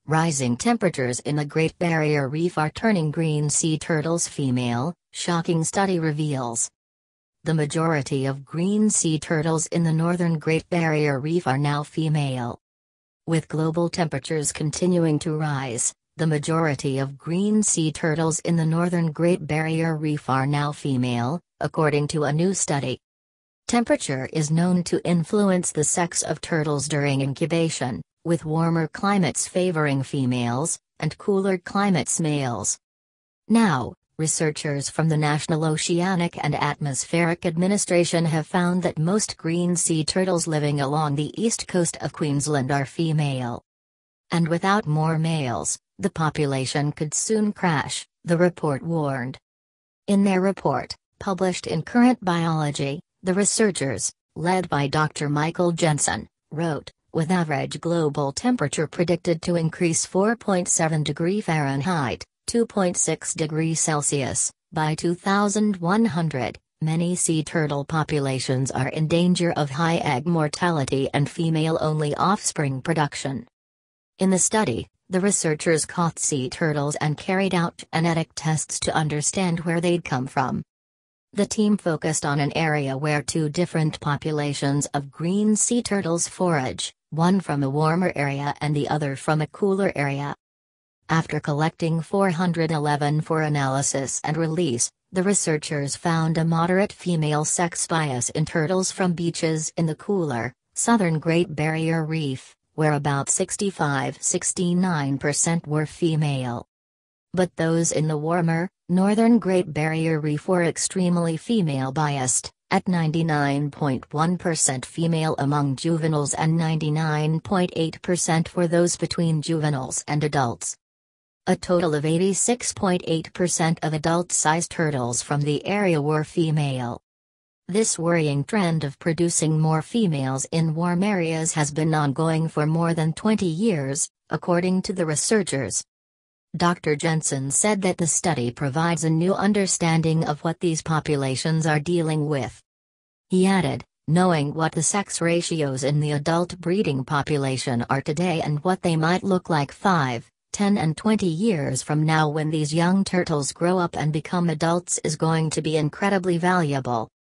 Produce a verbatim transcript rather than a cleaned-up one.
Rising temperatures in the Great Barrier Reef are turning green sea turtles female, shocking study reveals. The majority of green sea turtles in the northern Great Barrier Reef are now female. With global temperatures continuing to rise, the majority of green sea turtles in the northern Great Barrier Reef are now female, according to a new study. Temperature is known to influence the sex of turtles during incubation, with warmer climates favoring females, and cooler climates males. Now, researchers from the National Oceanic and Atmospheric Administration have found that most green sea turtles living along the east coast of Queensland are female. And without more males, the population could soon crash, the report warned. In their report, published in Current Biology, the researchers, led by Doctor Michael Jensen, wrote, with average global temperature predicted to increase four point seven degrees Fahrenheit, two point six degrees Celsius, by two thousand one hundred, many sea turtle populations are in danger of high egg mortality and female-only offspring production. In the study, the researchers caught sea turtles and carried out genetic tests to understand where they'd come from. The team focused on an area where two different populations of green sea turtles forage, one from a warmer area and the other from a cooler area. After collecting four hundred eleven for analysis and release, the researchers found a moderate female sex bias in turtles from beaches in the cooler, southern Great Barrier Reef, where about sixty-five to sixty-nine percent were female. But those in the warmer, northern Great Barrier Reef were extremely female-biased, at ninety-nine point one percent female among juveniles and ninety-nine point eight percent for those between juveniles and adults. A total of eighty-six point eight percent of adult-sized turtles from the area were female. This worrying trend of producing more females in warm areas has been ongoing for more than twenty years, according to the researchers. Doctor Jensen said that the study provides a new understanding of what these populations are dealing with. He added, knowing what the sex ratios in the adult breeding population are today and what they might look like five, ten and twenty years from now when these young turtles grow up and become adults is going to be incredibly valuable.